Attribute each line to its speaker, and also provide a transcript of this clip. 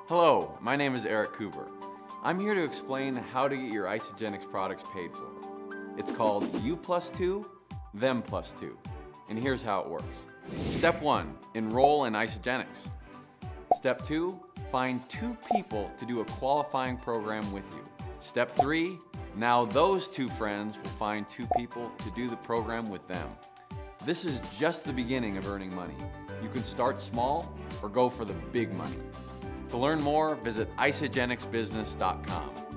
Speaker 1: Hello, my name is Eric Cooper. I'm here to explain how to get your Isagenix products paid for. It's called You plus 2, Them plus 2. And here's how it works. Step 1, enroll in Isagenix. Step 2, find 2 people to do a qualifying program with you. Step 3, now those 2 friends will find 2 people to do the program with them. This is just the beginning of earning money. You can start small or go for the big money. To learn more, visit isagenixbusiness.com.